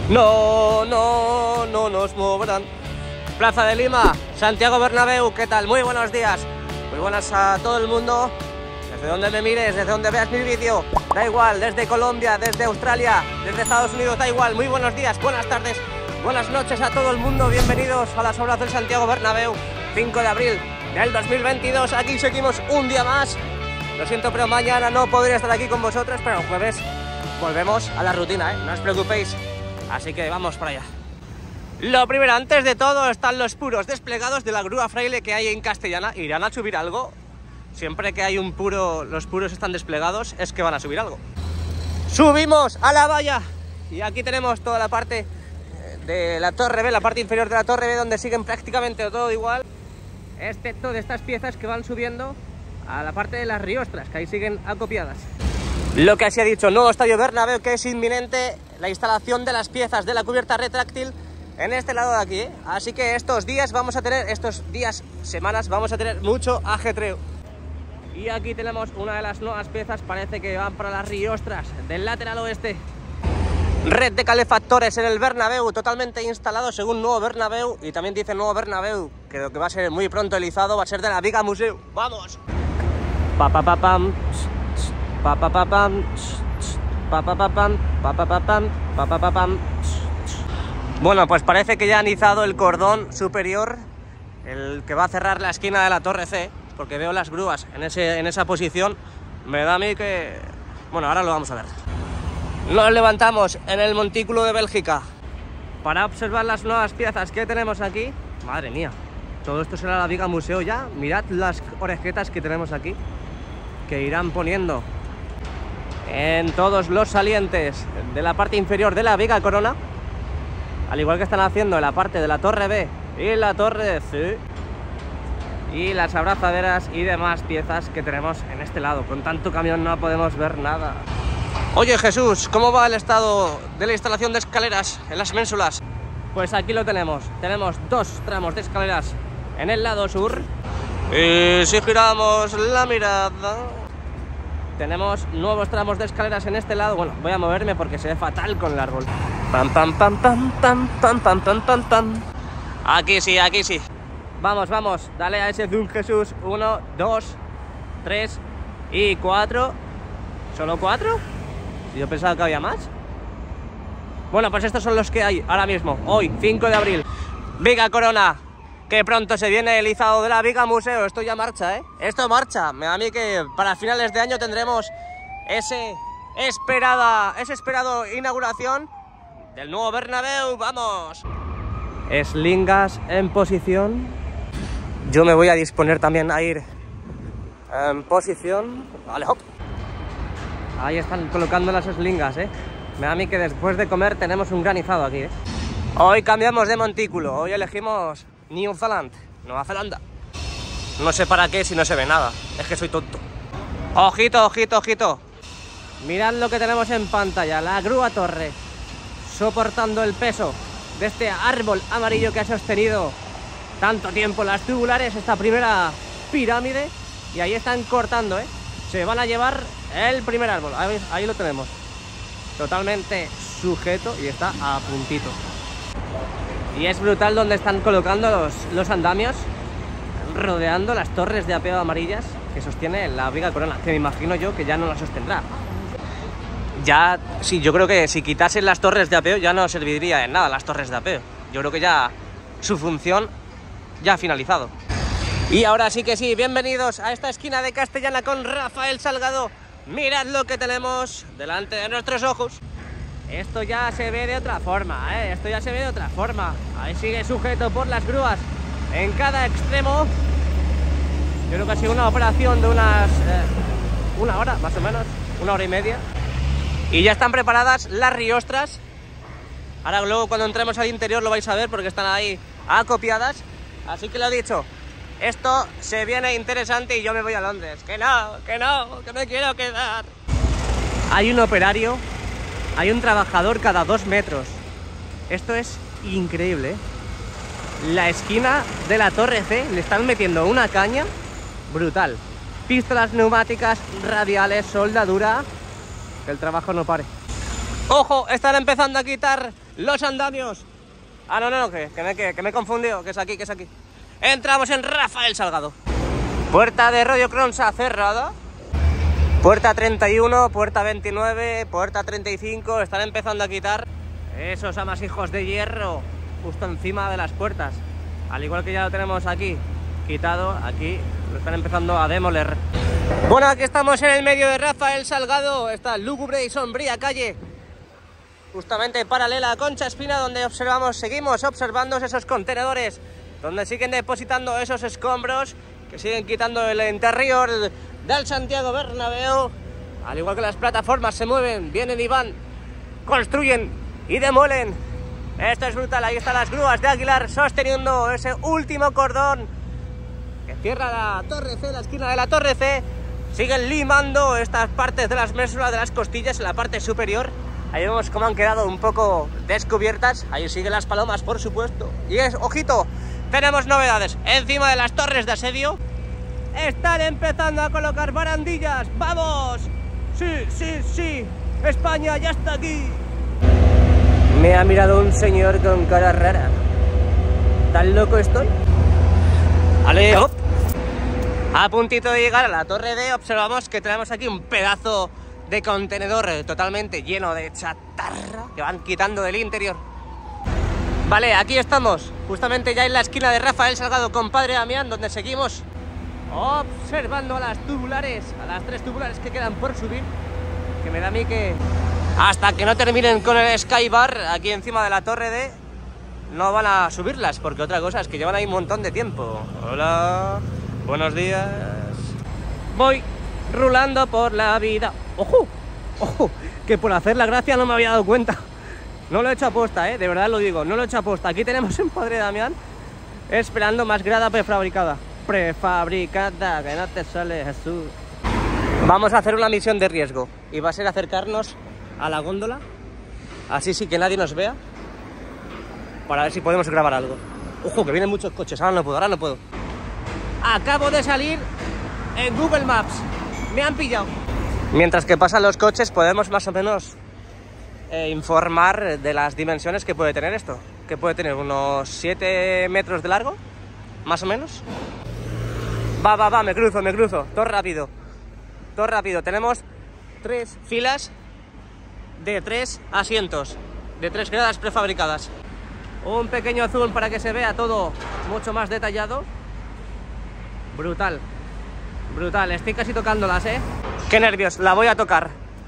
No, no, no nos moverán. Plaza de Lima, Santiago Bernabéu, ¿qué tal? Muy buenos días. Muy buenas a todo el mundo. Desde donde me mires, desde donde veas mi vídeo, da igual, desde Colombia, desde Australia, desde Estados Unidos, da igual. Muy buenos días, buenas tardes, buenas noches a todo el mundo. Bienvenidos a las obras del Santiago Bernabéu, 5 de abril del 2022. Aquí seguimos un día más. Lo siento, pero mañana no podré estar aquí con vosotros, pero el jueves volvemos a la rutina, no os preocupéis. Así que vamos para allá. Lo primero, antes de todo, están los puros desplegados de la grúa Fraile que hay en Castellana. ¿Irán a subir algo? Siempre que hay un puro, los puros están desplegados, es que van a subir algo. Subimos a la valla y aquí tenemos toda la parte de la torre B, la parte inferior de la torre B, donde siguen prácticamente todo igual, excepto de estas piezas que van subiendo a la parte de las riostras, que ahí siguen acopiadas. Lo que así ha dicho, nuevo estadio Bernabéu, que es inminente la instalación de las piezas de la cubierta retráctil en este lado de aquí, ¿eh? Así que estos días, semanas, vamos a tener mucho ajetreo. Y aquí tenemos una de las nuevas piezas, parece que van para las riostras del lateral oeste. Red de calefactores en el Bernabéu, totalmente instalado según nuevo Bernabéu. Y también dice nuevo Bernabéu que lo que va a ser muy pronto elizado va a ser de la Viga Museu. ¡Vamos! Pa-pa-pa-pam, pa-pa-pa-pam, pa-pa-pa-pam, pa-pa-pa-pam, pa-pa-pa-pam. Bueno, pues parece que ya han izado el cordón superior, el que va a cerrar la esquina de la torre C, porque veo las grúas en esa posición. Me da a mí que... Bueno, ahora lo vamos a ver. Nos levantamos en el montículo de Bélgica para observar las nuevas piezas que tenemos aquí. Madre mía, todo esto será la Viga Museu ya. Mirad las orejetas que tenemos aquí, que irán poniendo en todos los salientes de la parte inferior de la Viga Corona, al igual que están haciendo en la parte de la torre B y la torre C, y las abrazaderas y demás piezas que tenemos en este lado. Con tanto camión no podemos ver nada. Oye Jesús, ¿cómo va el estado de la instalación de escaleras en las ménsulas? Pues aquí lo tenemos. Tenemos dos tramos de escaleras en el lado sur. Y si giramos la mirada, tenemos nuevos tramos de escaleras en este lado. Bueno, voy a moverme porque se ve fatal con el árbol. Pam, pam, pam, pam, pam, pam, pam, pam, pam, pam. Aquí sí, aquí sí. Vamos, vamos, dale a ese zoom, Jesús. 1, 2, 3 y 4. ¿Solo 4? Yo pensaba que había más. Bueno, pues estos son los que hay ahora mismo, hoy, 5 de abril. Viga Corona, que pronto se viene el izado de la Viga Museu. Esto ya marcha, ¿eh? Esto marcha. Me da a mí que para finales de año tendremos esa esperado inauguración del nuevo Bernabéu. ¡Vamos! Eslingas en posición. Yo me voy a disponer también a ir en posición. Vale, hop. Ahí están colocando las eslingas, ¿eh? Me da a mí que después de comer tenemos un granizado aquí, ¿eh? Hoy cambiamos de montículo. Hoy elegimos Nueva Zelanda. No sé para qué si no se ve nada. Es que soy tonto. Ojito, ojito, ojito. Mirad lo que tenemos en pantalla. La grúa torre soportando el peso de este árbol amarillo que ha sostenido tanto tiempo las tubulares, esta primera pirámide. Y ahí están cortando, ¿eh? Se van a llevar el primer árbol. Ahí lo tenemos. Totalmente sujeto y está a puntito. Y es brutal donde están colocando los andamios, rodeando las torres de apeo amarillas que sostiene la Viga Corona, que me imagino yo que ya no la sostendrá. Ya, sí, yo creo que si quitasen las torres de apeo ya no serviría de nada las torres de apeo. Yo creo que ya su función ya ha finalizado. Y ahora sí que sí, bienvenidos a esta esquina de Castellana con Rafael Salgado. Mirad lo que tenemos delante de nuestros ojos. Esto ya se ve de otra forma, ¿eh? Esto ya se ve de otra forma. Ahí sigue sujeto por las grúas en cada extremo. Yo creo que ha sido una operación de unas una hora, más o menos, 1 hora y media. Y ya están preparadas las riostras. Ahora luego cuando entremos al interior lo vais a ver porque están ahí acopiadas. Así que lo he dicho, esto se viene interesante y yo me voy a Londres. Que me quiero quedar. Hay un operario, hay un trabajador cada 2 metros. Esto es increíble, ¿eh? La esquina de la torre C le están metiendo una caña brutal. Pistolas neumáticas, radiales, soldadura. Que el trabajo no pare. ¡Ojo! Están empezando a quitar los andamios. Ah, no, que me he confundido, que es aquí. Entramos en Rafael Salgado. Puerta de Radio Cronsa cerrada. Puerta 31, puerta 29, puerta 35. Están empezando a quitar esos amasijos de hierro justo encima de las puertas. Al igual que ya lo tenemos aquí quitado, aquí lo están empezando a demoler. Bueno, aquí estamos en el medio de Rafael Salgado, esta lúgubre y sombría calle, justamente paralela a Concha Espina, donde seguimos observando esos contenedores, donde siguen depositando esos escombros, que siguen quitando el interior del Santiago Bernabéu. Al igual que las plataformas se mueven, vienen y van, construyen y demuelen. Esto es brutal. Ahí están las grúas de Aguilar sosteniendo ese último cordón que cierra la Torre C, la esquina de la Torre C. Siguen limando estas partes de las mésulas, de las costillas en la parte superior. Ahí vemos cómo han quedado un poco descubiertas. Ahí siguen las palomas, por supuesto. Y ojito, tenemos novedades. Encima de las torres de asedio están empezando a colocar barandillas. ¡Vamos! Sí, España ya está aquí. Me ha mirado un señor con cara rara. ¿Tan loco estoy? ¡Ale! ¡Op! A puntito de llegar a la Torre D, observamos que tenemos aquí un pedazo de contenedor totalmente lleno de chatarra que van quitando del interior. Vale, aquí estamos, justamente ya en la esquina de Rafael Salgado con Padre Damián, donde seguimos observando a las tubulares, a las 3 tubulares que quedan por subir, que me da a mí que hasta que no terminen con el Skybar aquí encima de la Torre D no van a subirlas, porque otra cosa es que llevan ahí un montón de tiempo. Hola, buenos días. Voy rulando por la vida. ¡Ojo! Que por hacer la gracia no me había dado cuenta. No lo he hecho a posta, de verdad lo digo, no lo he hecho a posta. Aquí tenemos en Padre Damián esperando más grada prefabricada, que no te sale, Jesús. Vamos a hacer una misión de riesgo y va a ser acercarnos a la góndola, así sí que nadie nos vea, para ver si podemos grabar algo. Ojo, que vienen muchos coches, ahora no puedo. Acabo de salir en Google Maps, me han pillado. Mientras que pasan los coches podemos más o menos informar de las dimensiones que puede tener esto. Que puede tener unos 7 metros de largo, más o menos. Va, me cruzo, todo rápido. Tenemos 3 filas de 3 asientos, de 3 gradas prefabricadas. Un pequeño zoom para que se vea todo mucho más detallado. Brutal, estoy casi tocándolas, Qué nervios, la voy a tocar.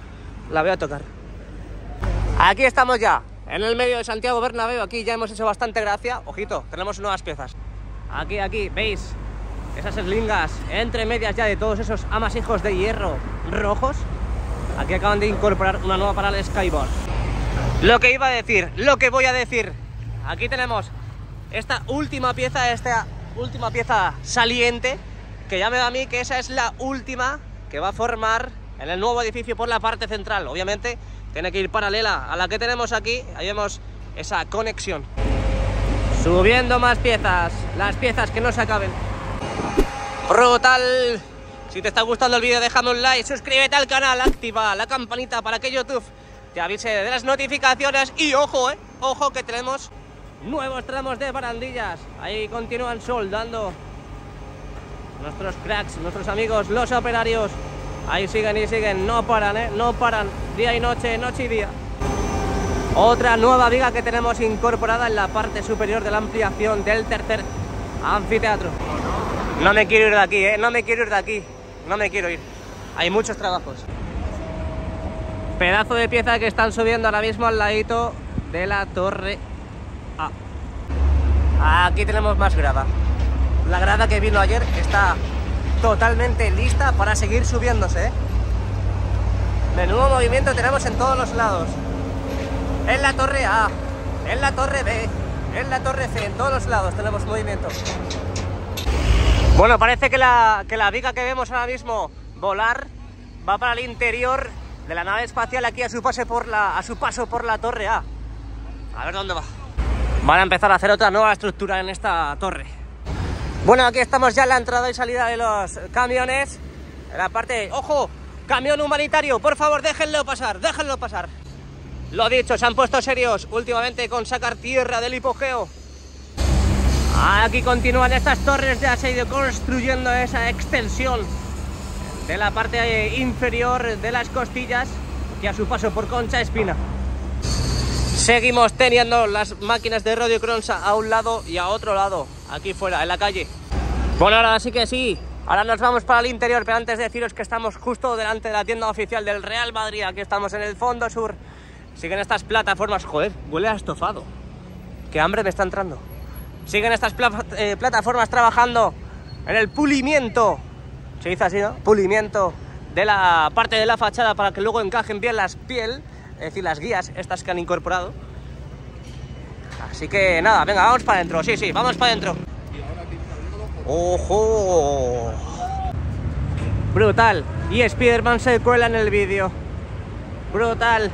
Aquí estamos ya, en el medio de Santiago Bernabéu. Aquí ya hemos hecho bastante gracia. Ojito, tenemos nuevas piezas. Aquí, ¿veis? Esas eslingas entre medias ya de todos esos amasijos de hierro rojos. Aquí acaban de incorporar una nueva para el Skyboard. Lo que voy a decir. Aquí tenemos esta última pieza saliente, que ya me da a mí que esa es la última que va a formar en el nuevo edificio por la parte central. Obviamente tiene que ir paralela a la que tenemos aquí. Ahí vemos esa conexión. Subiendo más piezas, las piezas que no se acaben. Brutal. Si te está gustando el vídeo, déjame un like, suscríbete al canal, activa la campanita para que YouTube te avise de las notificaciones. Y ojo, ojo que tenemos nuevos tramos de barandillas. Ahí continúan soldando nuestros cracks, nuestros amigos, los operarios. Ahí siguen, no paran, día y noche, noche y día. Otra nueva viga que tenemos incorporada en la parte superior de la ampliación del tercer anfiteatro. No me quiero ir de aquí, no me quiero ir. Hay muchos trabajos. Pedazo de pieza que están subiendo ahora mismo al ladito de la Torre A. Aquí tenemos más grada. La grada que vino ayer está totalmente lista para seguir subiéndose, Menudo movimiento tenemos en todos los lados. En la Torre A, en la Torre B, en la Torre C, en todos los lados tenemos movimiento. Bueno, parece que la viga que vemos ahora mismo volar va para el interior de la nave espacial, aquí a su paso por la Torre A. A ver dónde va. Van a empezar a hacer otra nueva estructura en esta torre. Bueno, aquí estamos ya en la entrada y salida de los camiones. En la parte... ¡Ojo! Camión humanitario, por favor, déjenlo pasar. Lo dicho, se han puesto serios últimamente con sacar tierra del hipogeo. Aquí continúan estas torres, ya se ha ido construyendo esa extensión de la parte inferior de las costillas que a su paso por Concha Espina. Seguimos teniendo las máquinas de Radio Cronsa a un lado y a otro lado, aquí fuera, en la calle. Bueno, ahora sí que sí, ahora nos vamos para el interior, pero antes de deciros que estamos justo delante de la tienda oficial del Real Madrid. Aquí estamos en el fondo sur. Siguen estas plataformas, joder, huele a estofado. Qué hambre me está entrando. Siguen estas plataformas trabajando en el pulimiento, se dice así, ¿no? Pulimiento de la parte de la fachada para que luego encajen bien las piel, es decir, las guías estas que han incorporado. Así que nada, venga, vamos para adentro, sí, vamos para adentro. ¡Ojo! Brutal. Y Spiderman se cuela en el vídeo. Brutal.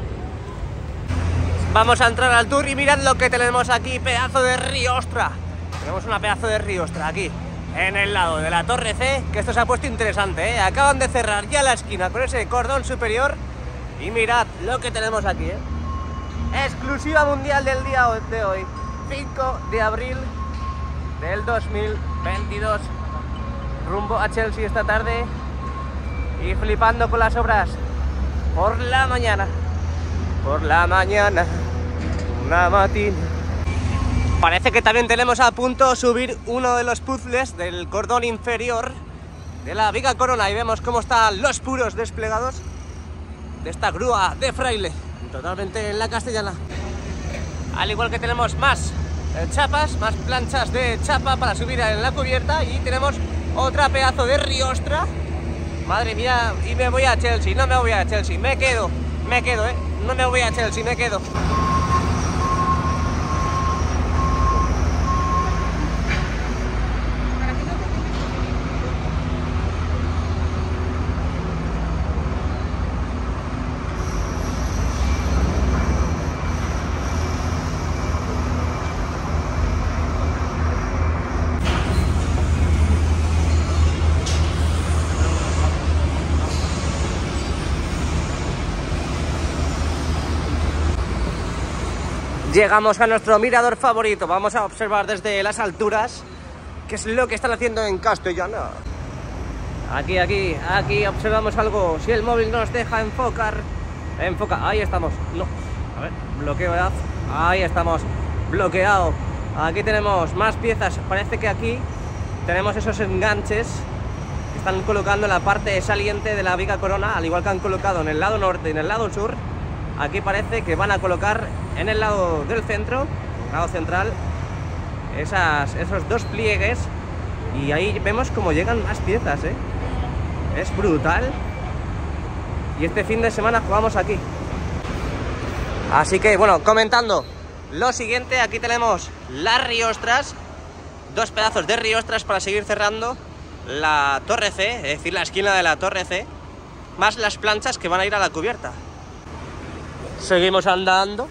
Vamos a entrar al tour y mirad lo que tenemos aquí, pedazo de riostra. Tenemos una pedazo de riostra aquí, en el lado de la Torre C, que esto se ha puesto interesante, ¿eh? Acaban de cerrar ya la esquina con ese cordón superior y mirad lo que tenemos aquí, ¿eh? Exclusiva mundial del día de hoy, 5 de abril del 2022, rumbo a Chelsea esta tarde y flipando con las obras por la mañana. Por la mañana, una matina. Parece que también tenemos a punto subir uno de los puzzles del cordón inferior de la Viga Corona y vemos cómo están los puros desplegados de esta grúa de fraile, totalmente en la castellana. Al igual que tenemos más chapas, más planchas de chapa para subir en la cubierta y tenemos otra pedazo de riostra. Madre mía, y me voy a Chelsea, no me voy a Chelsea, me quedo, no me voy a Chelsea, me quedo. Llegamos a nuestro mirador favorito. Vamos a observar desde las alturas qué es lo que están haciendo en Castellana. Aquí observamos algo. Si el móvil nos deja enfocar, enfoca. Ahí estamos. No, a ver, bloqueo. Ahí estamos, bloqueado. Aquí tenemos más piezas. Parece que aquí tenemos esos enganches que están colocando en la parte saliente de la Viga Corona, al igual que han colocado en el lado norte y en el lado sur. Aquí parece que van a colocar en el lado del centro, lado central, esos dos pliegues, y ahí vemos como llegan más piezas, ¿eh? Es brutal. Y este fin de semana jugamos aquí. Así que bueno, comentando lo siguiente, aquí tenemos las riostras, dos pedazos de riostras para seguir cerrando la Torre C, es decir, la esquina de la Torre C, más las planchas que van a ir a la cubierta. Seguimos andando,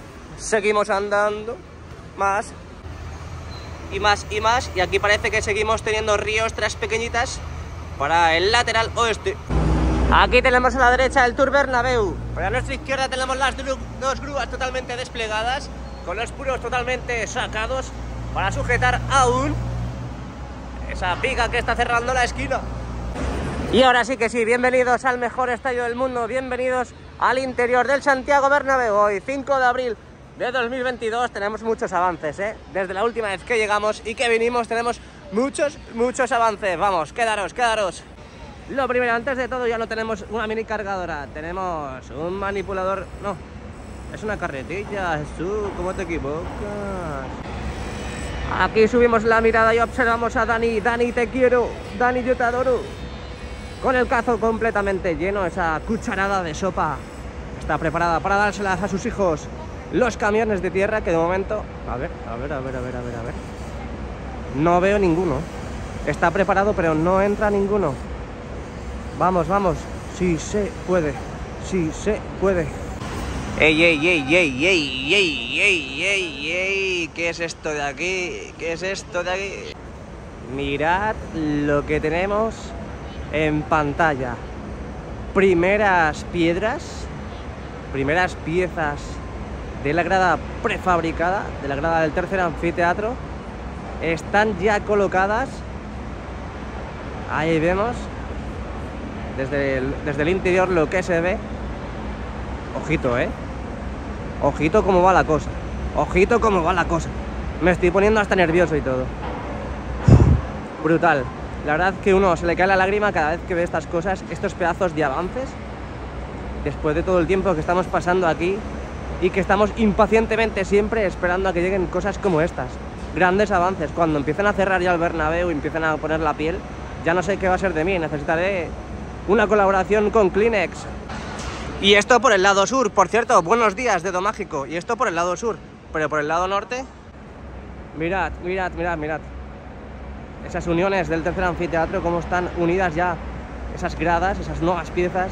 más y más y más, y aquí parece que seguimos teniendo riostras pequeñitas para el lateral oeste. Aquí tenemos a la derecha el Tour Bernabéu, pero a nuestra izquierda tenemos las dos grúas totalmente desplegadas, con los puros totalmente sacados para sujetar aún esa viga que está cerrando la esquina. Y ahora sí que sí, bienvenidos al mejor estadio del mundo, bienvenidos al interior del Santiago Bernabéu. Hoy 5 de abril de 2022 tenemos muchos avances, ¿eh? Desde la última vez que llegamos y que vinimos tenemos muchos avances. Vamos, quedaros. Lo primero, antes de todo, ya no tenemos una mini cargadora, tenemos un manipulador, no, es una carretilla. Jesús, ¿cómo te equivocas? Aquí subimos la mirada y observamos a Dani. Dani, te quiero, Dani, yo te adoro. Con el cazo completamente lleno, esa cucharada de sopa está preparada para dárselas a sus hijos. Los camiones de tierra que de momento... A ver. No veo ninguno. Está preparado, pero no entra ninguno. Vamos. Sí se puede. ¡Ey! ¿Qué es esto de aquí? Mirad lo que tenemos en pantalla. Primeras piedras, primeras piezas de la grada prefabricada, de la grada del tercer anfiteatro, están ya colocadas. Ahí vemos desde el interior lo que se ve. Ojito, ojito cómo va la cosa. Ojito cómo va la cosa. Me estoy poniendo hasta nervioso y todo. Brutal. La verdad que uno se le cae la lágrima cada vez que ve estas cosas, estos pedazos de avances, después de todo el tiempo que estamos pasando aquí y que estamos impacientemente siempre esperando a que lleguen cosas como estas. Grandes avances. Cuando empiecen a cerrar ya el Bernabéu y empiecen a poner la piel, ya no sé qué va a ser de mí. Necesitaré una colaboración con Kleenex. Y esto por el lado sur, por cierto, buenos días, Dedo Mágico. Y esto por el lado sur, pero por el lado norte, mirad, mirad, mirad, mirad. Esas uniones del tercer anfiteatro, cómo están unidas ya esas gradas, esas nuevas piezas,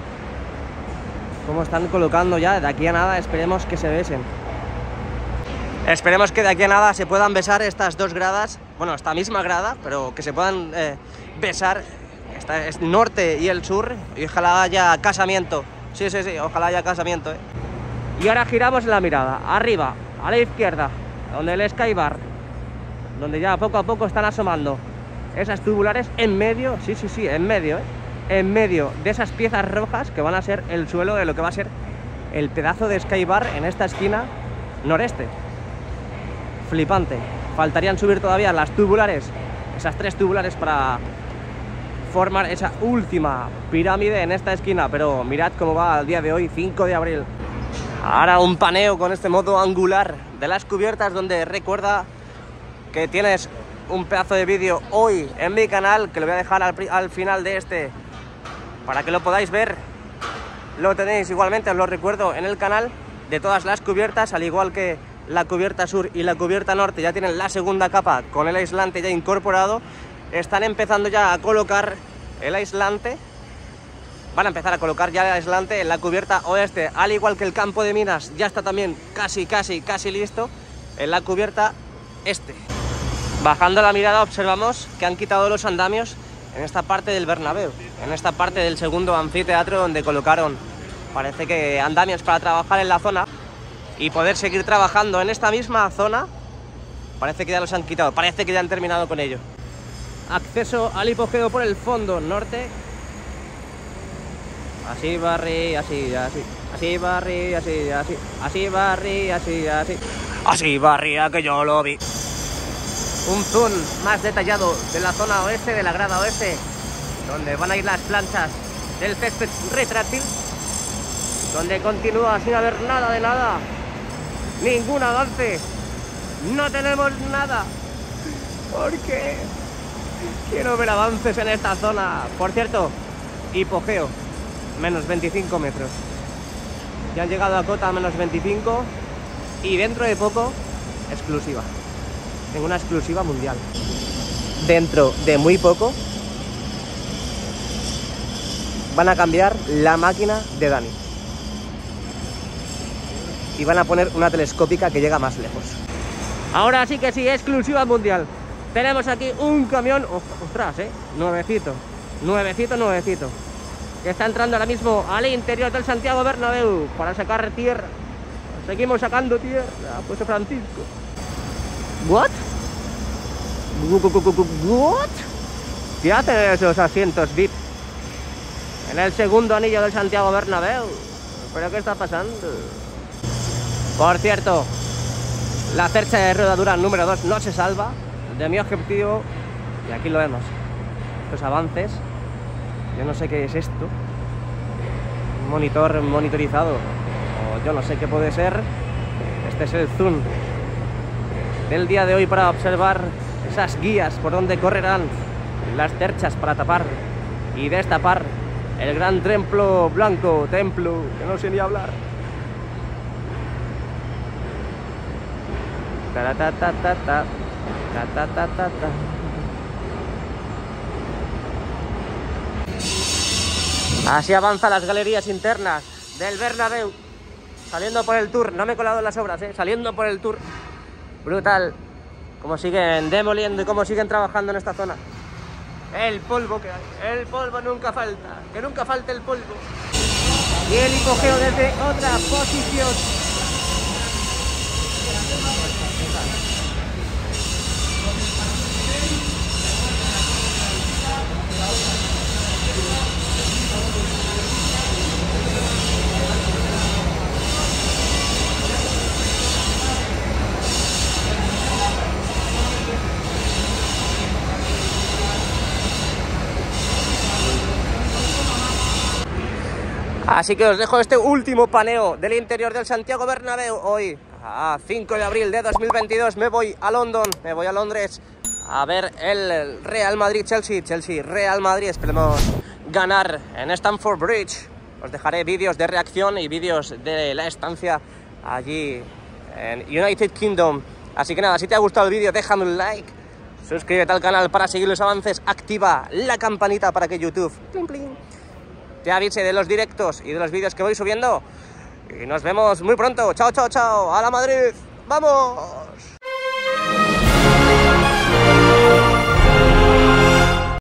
cómo están colocando ya. De aquí a nada esperemos que se besen. Esperemos que de aquí a nada se puedan besar estas dos gradas, bueno, esta misma grada, pero que se puedan besar. Esta es norte y el sur, y ojalá haya casamiento. Sí, sí, sí, ojalá haya casamiento. Y ahora giramos la mirada, arriba, a la izquierda, donde el Sky Bar, donde ya poco a poco están asomando esas tubulares en medio, sí, sí, sí, en medio, en medio de esas piezas rojas que van a ser el suelo de lo que va a ser el pedazo de Sky Bar en esta esquina noreste. Flipante. Faltarían subir todavía las tubulares, esas 3 tubulares para formar esa última pirámide en esta esquina, pero mirad cómo va el día de hoy, 5 de abril. Ahora un paneo con este modo angular de las cubiertas, donde recuerda que tienes un pedazo de vídeo hoy en mi canal, que lo voy a dejar al final de este para que lo podáis ver. Lo tenéis igualmente, os lo recuerdo, en el canal de todas las cubiertas, al igual que la cubierta sur y la cubierta norte ya tienen la segunda capa con el aislante ya incorporado. Están empezando ya a colocar el aislante. Van a empezar a colocar ya el aislante en la cubierta oeste, al igual que el campo de minas ya está también casi listo en la cubierta este. Bajando la mirada observamos que han quitado los andamios en esta parte del Bernabéu, en esta parte del segundo anfiteatro, donde colocaron, parece que andamios para trabajar en la zona y poder seguir trabajando en esta misma zona. Parece que ya los han quitado, parece que ya han terminado con ello. Acceso al hipogeo por el fondo norte. Así barri, así, así. Así barri, así, así. Así barri, así, así. Así barría que yo lo vi. Un zoom más detallado de la zona oeste, de la grada oeste, donde van a ir las planchas del césped retráctil, donde continúa sin haber nada de nada. Ningún avance. No tenemos nada. ¿Por qué? Quiero ver avances en esta zona. Por cierto, hipogeo, menos 25 metros. Ya han llegado a cota a menos 25 y dentro de poco, exclusiva. Tengo una exclusiva mundial. Dentro de muy poco van a cambiar la máquina de Dani y van a poner una telescópica que llega más lejos. Ahora sí que sí, exclusiva mundial. Tenemos aquí un camión, ostras, nuevecito, que está entrando ahora mismo al interior del Santiago Bernabéu para sacar tierra. Seguimos sacando tierra, pues Francisco. ¿What? ¿What? ¿Qué hacen esos asientos VIP en el segundo anillo del Santiago Bernabéu? ¿Pero qué está pasando? Por cierto, la cercha de rodadura número 2 no se salva de mi objetivo, y aquí lo vemos. Estos avances, yo no sé qué es esto. Un monitor monitorizado, o yo no sé qué puede ser. Este es el zoom del día de hoy para observar esas guías por donde correrán las cerchas para tapar y destapar el gran templo blanco, templo que no sé ni hablar. Así avanzan las galerías internas del Bernabéu, saliendo por el tour. No me he colado en las obras, saliendo por el tour. Brutal. Cómo siguen demoliendo y cómo siguen trabajando en esta zona. El polvo que hay, el polvo nunca falta, que nunca falte el polvo. Y el hipogeo desde otra posición. Así que os dejo este último paneo del interior del Santiago Bernabéu. Hoy, a 5 de abril de 2022, me voy a Londres, a ver el Real Madrid-Chelsea. Chelsea-Real Madrid, esperemos ganar en Stamford Bridge. Os dejaré vídeos de reacción y vídeos de la estancia allí en United Kingdom. Así que nada, si te ha gustado el vídeo, déjame un like, suscríbete al canal para seguir los avances, activa la campanita para que YouTube te avise de los directos y de los vídeos que voy subiendo. Y nos vemos muy pronto. Chao, chao, chao. ¡A la Madrid! ¡Vamos!